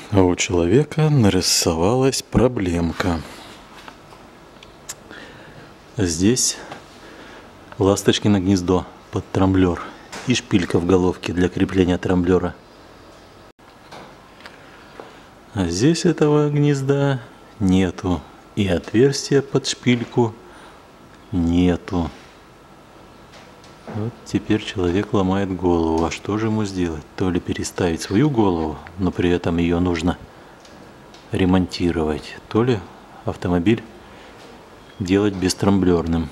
А у человека нарисовалась проблемка. Здесь ласточкино гнездо под трамблер и шпилька в головке для крепления трамблера. А здесь этого гнезда нету, и отверстия под шпильку нету. Вот теперь человек ломает голову, а что же ему сделать? То ли переставить свою голову, но при этом ее нужно ремонтировать, то ли автомобиль делать бестрамблерным.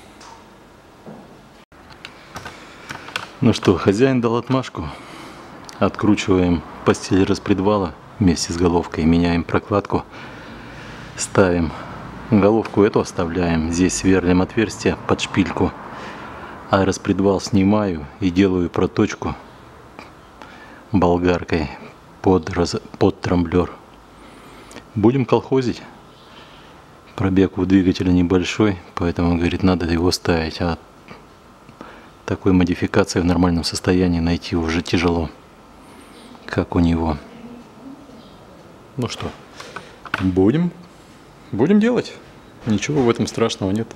Ну что, хозяин дал отмашку. Откручиваем постель распредвала вместе с головкой, меняем прокладку, ставим головку эту, оставляем, здесь сверлим отверстие под шпильку, а распредвал снимаю и делаю проточку болгаркой под трамблер. Будем колхозить. Пробег у двигателя небольшой, поэтому, говорит, надо его ставить, а такой модификации в нормальном состоянии найти уже тяжело, как у него. Ну что, будем делать. Ничего в этом страшного нет.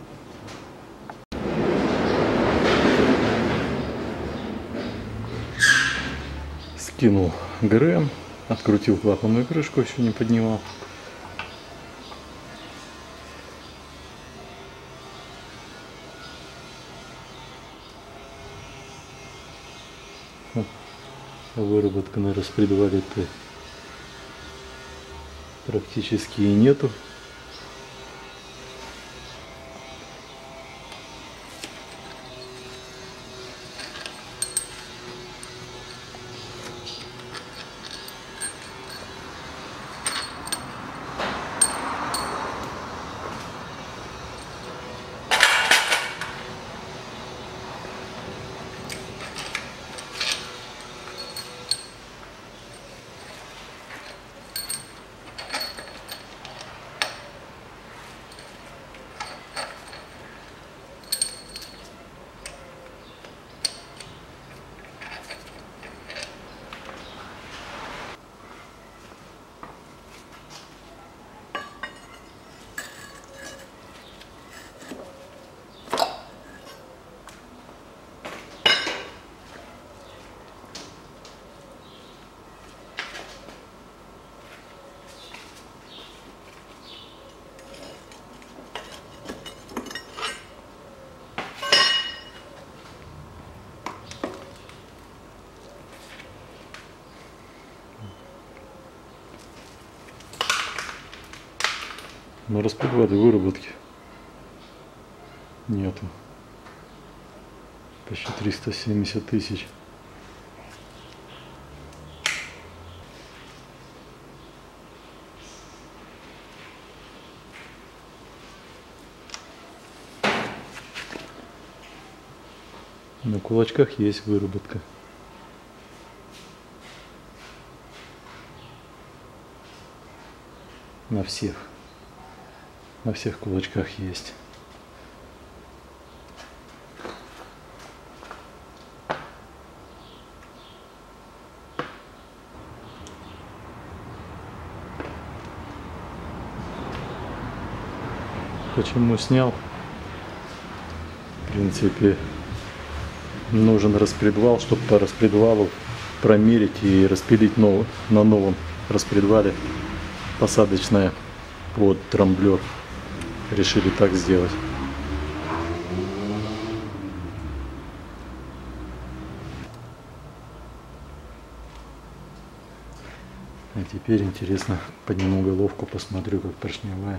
Скинул ГРМ, открутил клапанную крышку, еще не поднимал. Выработка на распредвале-то практически и нету. На распредвале выработки нету. Почти 370 тысяч. На кулачках есть выработка. На всех кулачках есть. Почему снял? В принципе, нужен распредвал, чтобы по распредвалу промерить и распилить на новом распредвале посадочное под трамблер. Решили так сделать. А теперь интересно, подниму головку, посмотрю, как поршневая.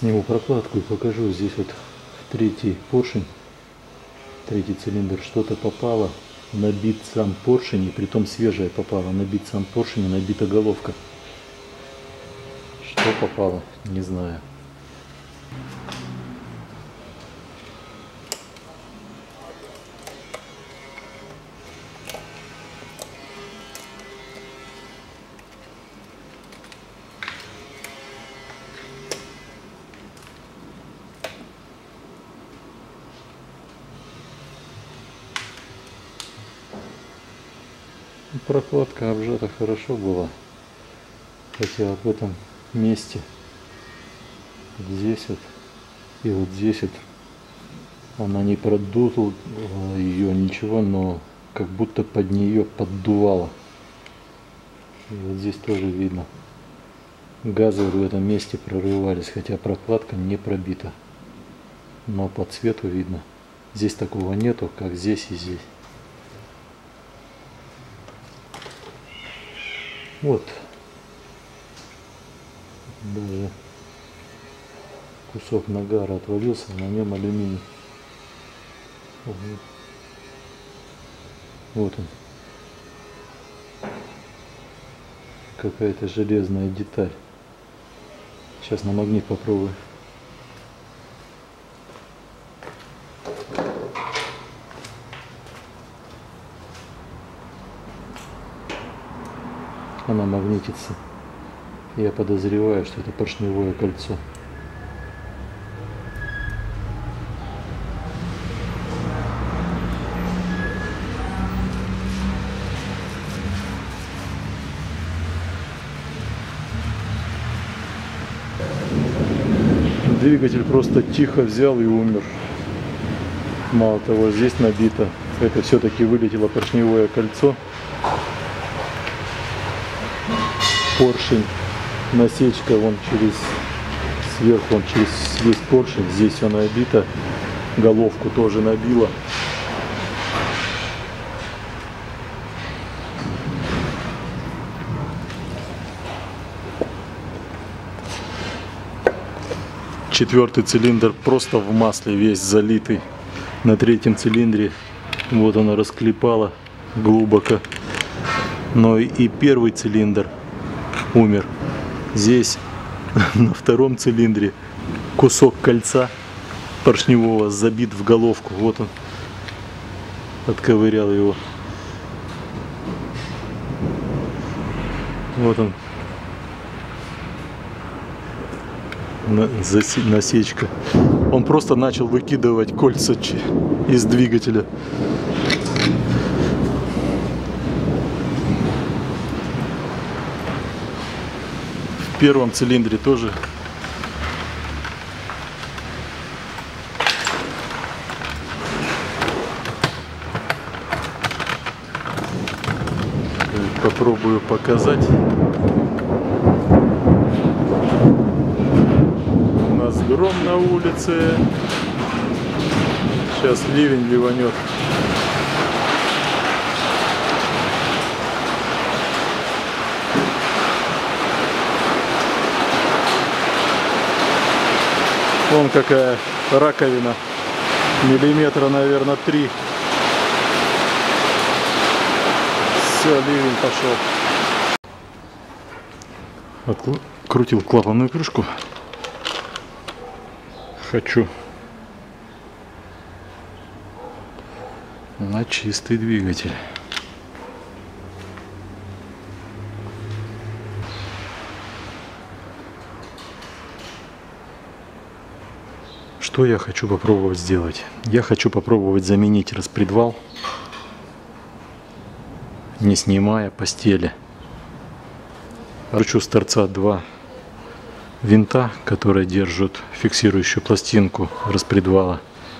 Сниму прокладку и покажу. Здесь вот в третий поршень, третий цилиндр, что-то попало, набит сам поршень, и притом свежее попало, набит сам поршень и набита головка. Что попало, не знаю. Прокладка обжата хорошо была, хотя вот в этом месте, вот здесь вот и вот здесь вот, она не продула ее ничего, но как будто под нее поддувало. И вот здесь тоже видно, газы в этом месте прорывались, хотя прокладка не пробита, но по цвету видно. Здесь такого нету, как здесь и здесь. Вот, даже кусок нагара отвалился, на нем алюминий. Вот он, какая-то железная деталь. Сейчас на магнит попробую. Она магнитится. Я подозреваю, что это поршневое кольцо. Двигатель просто тихо взял и умер. Мало того, здесь набито. Это все-таки вылетело поршневое кольцо. Поршень, насечка вон через сверху, вон через весь поршень, здесь все набито, головку тоже набило. Четвертый цилиндр просто в масле весь залитый. На третьем цилиндре вот она расклепала глубоко. Но и первый цилиндр умер. Здесь на втором цилиндре кусок кольца поршневого забит в головку. Вот он, отковырял его. Вот он, насечка. Он просто начал выкидывать кольца из двигателя. В первом цилиндре тоже попробую показать. У нас гром на улице. Сейчас ливень ливанет. Вон какая раковина, миллиметра, наверное, 3. Все, ливень пошел. Открутил клапанную крышку. Хочу на чистый двигатель. Что я хочу попробовать сделать? Я хочу попробовать заменить распредвал, не снимая постели. Кручу с торца 2 винта, которые держат фиксирующую пластинку распредвала.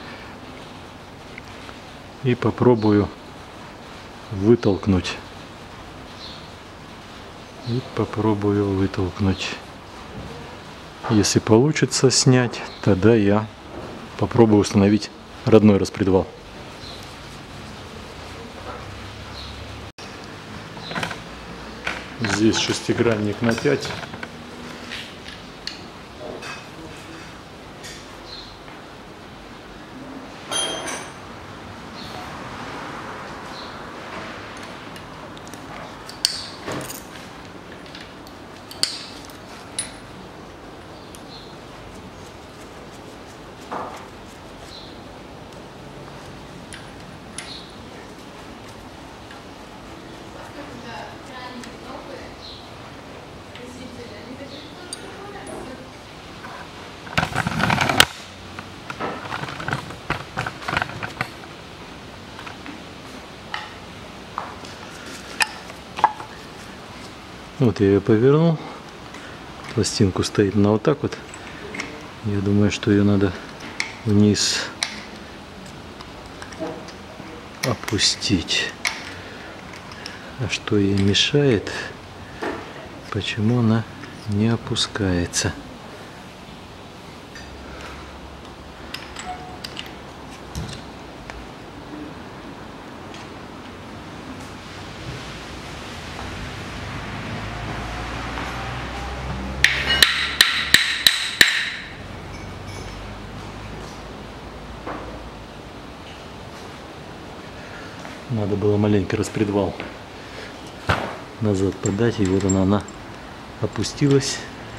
И попробую вытолкнуть. Если получится снять, тогда я попробую установить родной распредвал. Здесь шестигранник на 5. Вот я ее повернул. Пластинку стоит на вот так вот. Я думаю, что ее надо вниз опустить. А что ей мешает? Почему она не опускается? Надо было маленько распредвал назад подать, и вот она опустилась.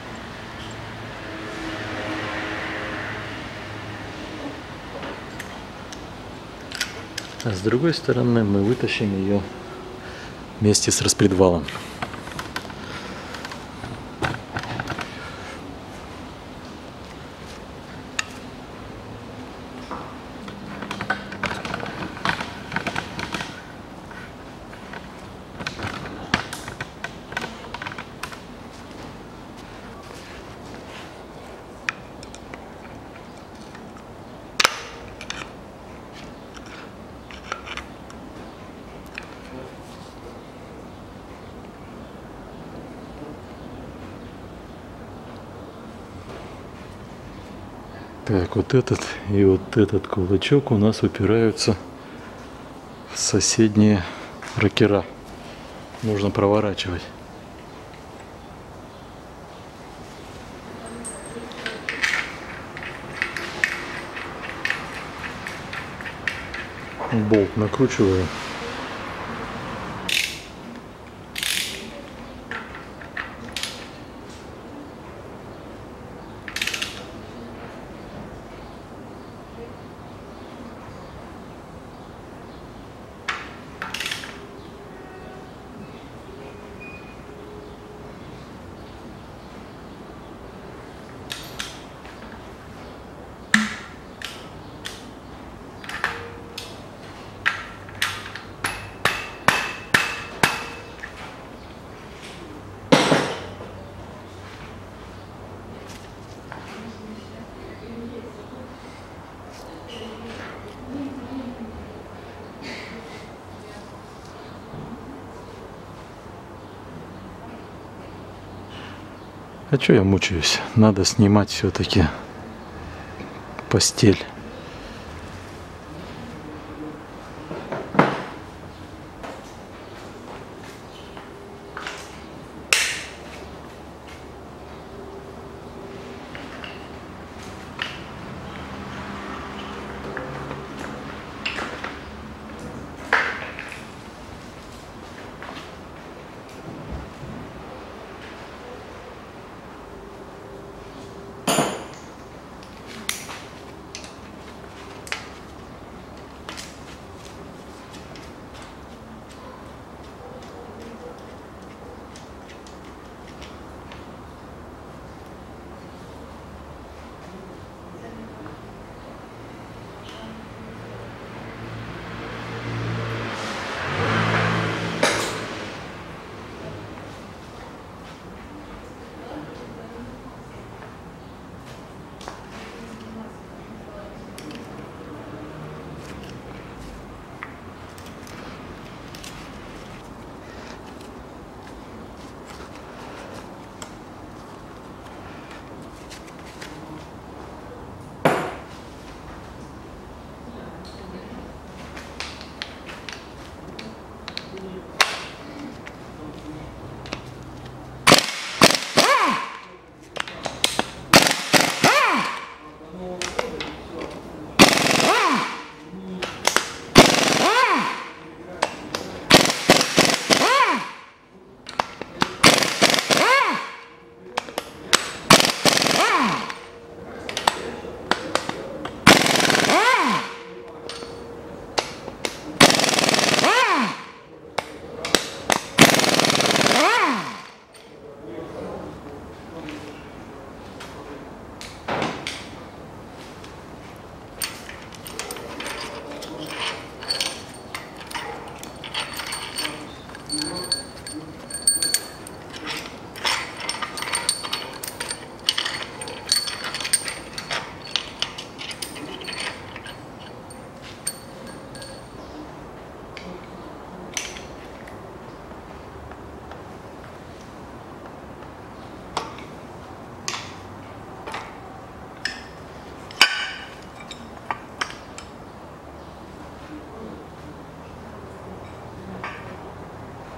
А с другой стороны мы вытащим ее вместе с распредвалом. Так, вот этот и вот этот кулачок у нас упираются в соседние рокера. Нужно проворачивать. Болт накручиваю. А что я мучаюсь? Надо снимать все-таки постель.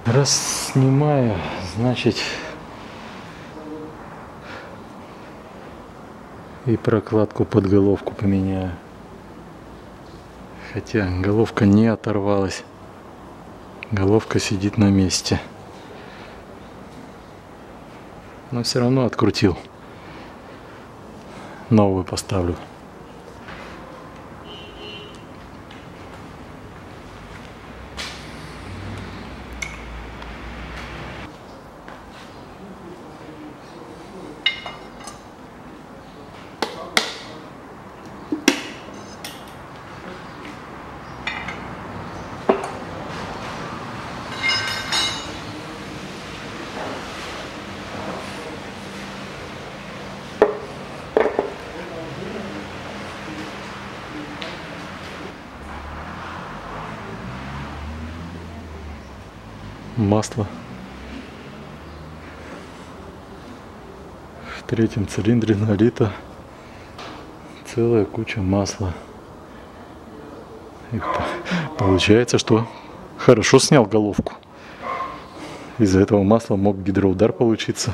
Раз снимаю, значит и прокладку под головку поменяю. Хотя головка не оторвалась. Головка сидит на месте. Но все равно открутил. Новую поставлю. Масло в третьем цилиндре налито целая куча масла. И получается, что хорошо снял головку. Из-за этого масла мог гидроудар получиться.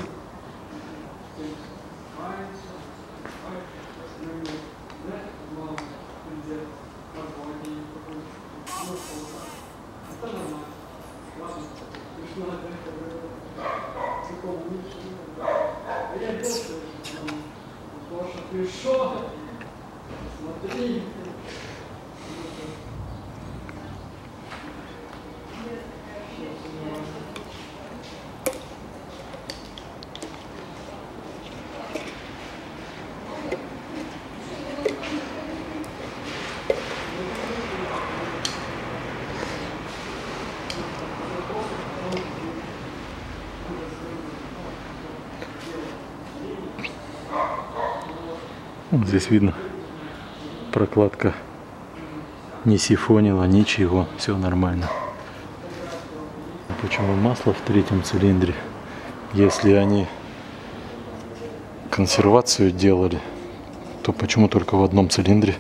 Вот здесь видно, прокладка не сифонила, ничего, все нормально. Почему масло в третьем цилиндре? Если они консервацию делали, то почему только в одном цилиндре?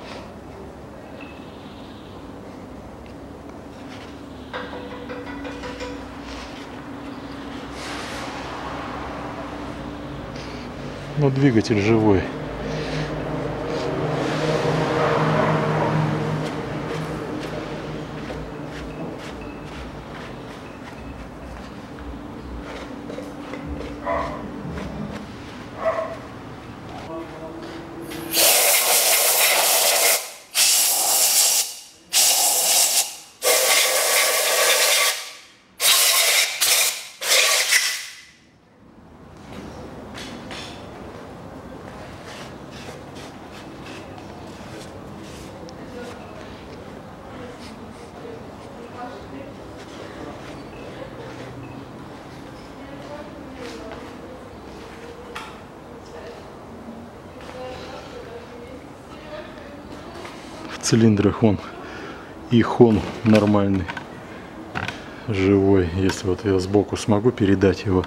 Но двигатель живой. В цилиндрах он и хон нормальный, живой. Если вот я сбоку смогу передать его.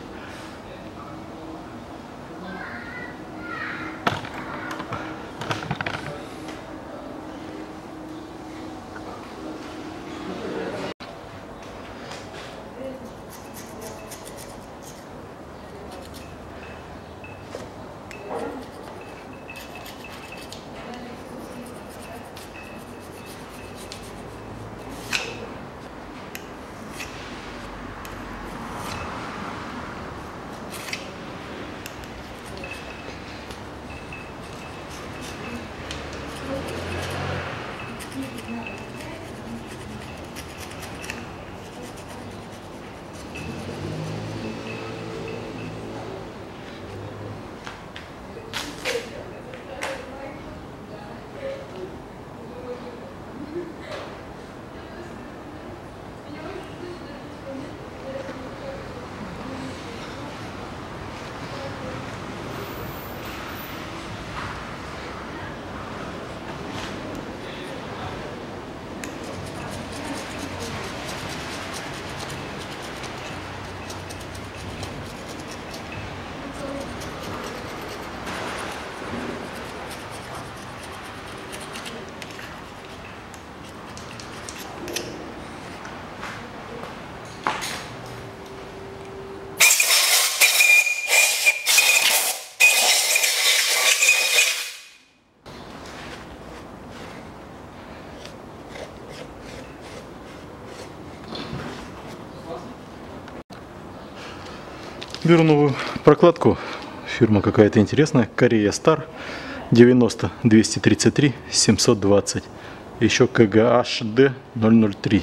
Беру новую прокладку. Фирма какая-то интересная. Корея Star 90 233 720. Еще KGHD 003.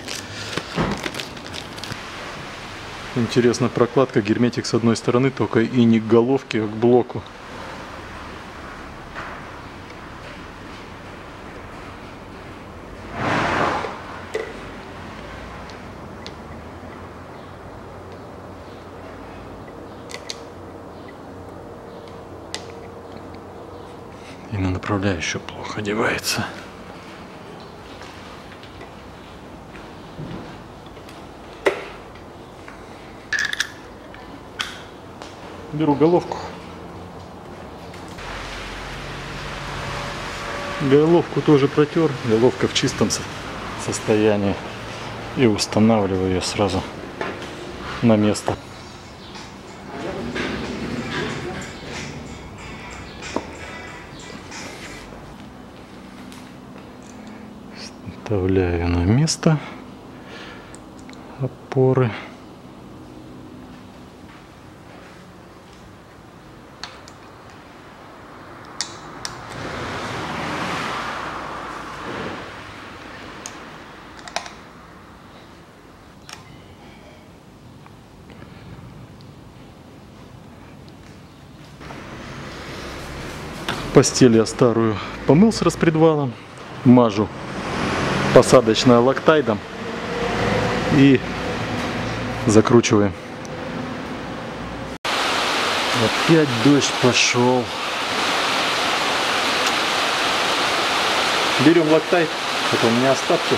Интересная прокладка. Герметик с одной стороны только и не к головке, а к блоку. И на направляющую плохо одевается. Беру головку. Головку тоже протер. Головка в чистом состоянии. И устанавливаю ее сразу на место. Вставляю на место опоры. Постель я старую помыл с распредвалом, мажу посадочное лактайдом и закручиваем. Опять дождь пошел. Берем лактайд, это у меня остатки.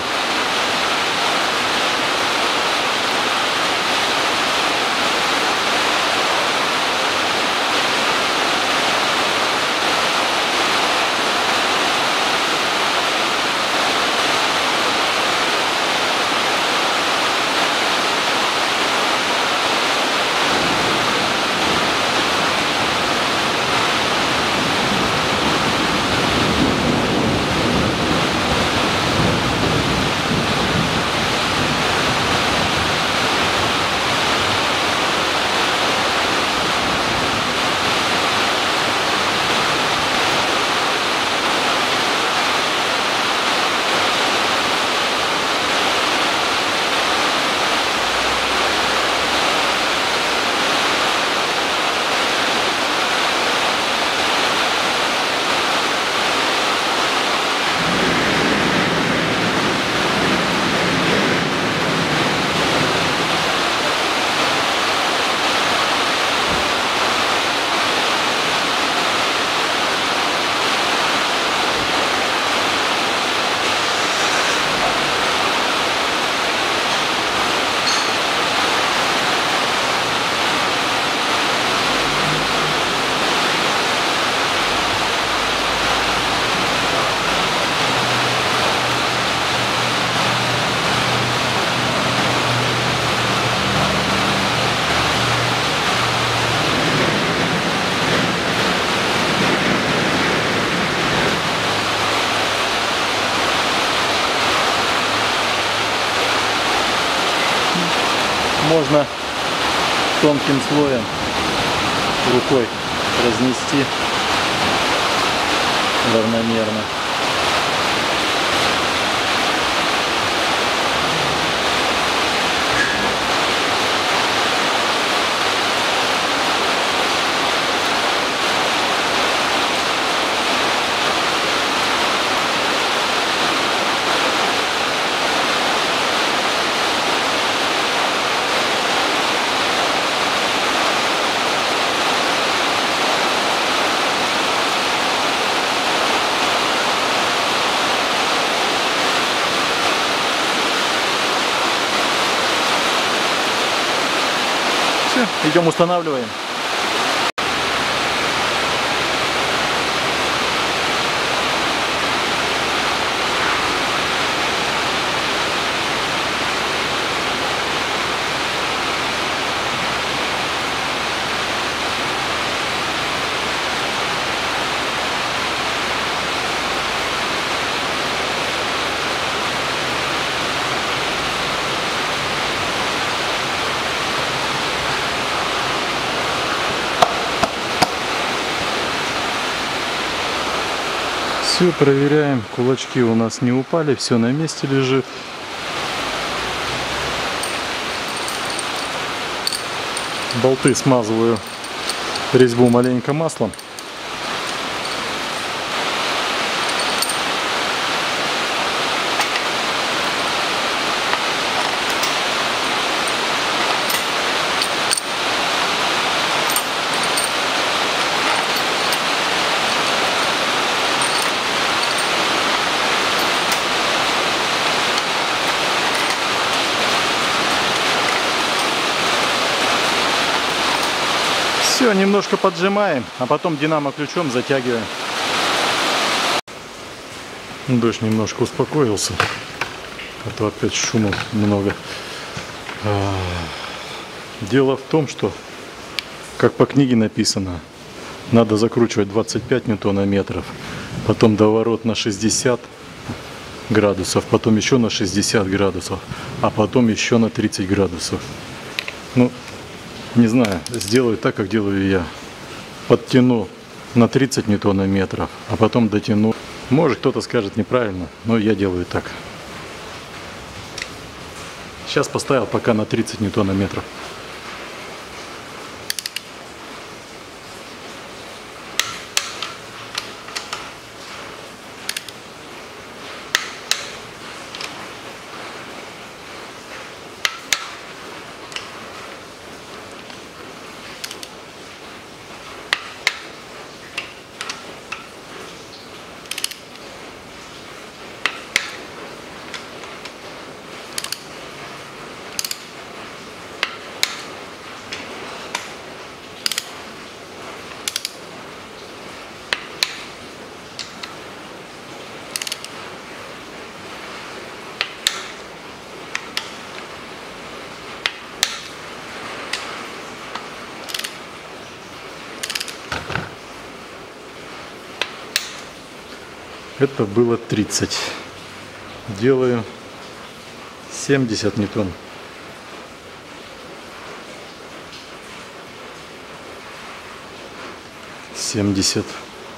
Можно тонким слоем рукой разнести равномерно. Все, идем устанавливаем. Все, проверяем. Кулачки у нас не упали, все на месте лежит. Болты смазываю резьбу маленько маслом. Все, немножко поджимаем, а потом динамо ключом затягиваем. Дождь немножко успокоился, а то опять шума много. Дело в том, что, как по книге написано, надо закручивать 25 ньютонометров, потом доворот на 60 градусов, потом еще на 60 градусов, а потом еще на 30 градусов. Ну, не знаю, сделаю так, как делаю я. Подтяну на 30 ньютонометров, а потом дотяну. Может, кто-то скажет неправильно, но я делаю так. Сейчас поставил пока на 30 ньютонометров. Это было 30. Делаю 70 ньютон. Семьдесят.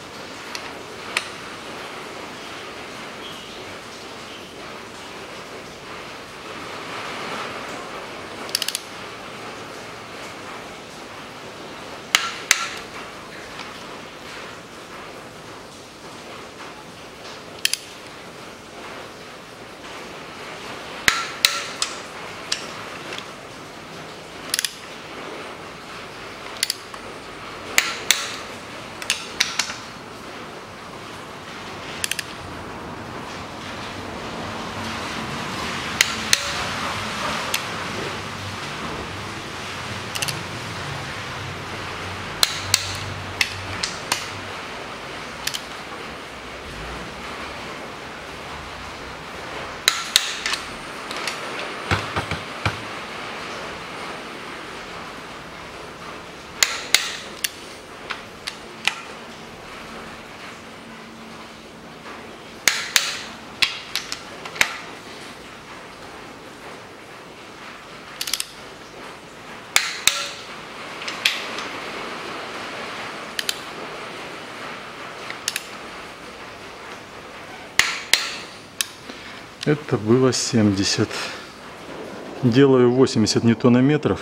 Это было 70. Делаю 80 ньютонометров.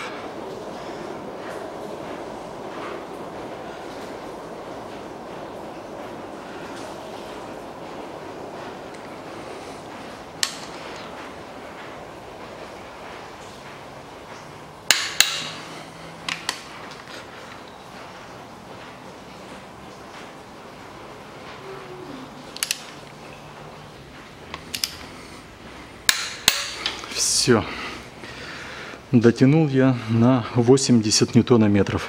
Все. Дотянул я на 80 ньютонометров.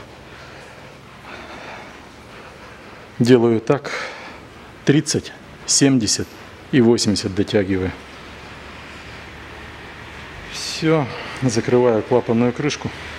Делаю так. 30, 70 и 80 дотягиваю. Все. Закрываю клапанную крышку.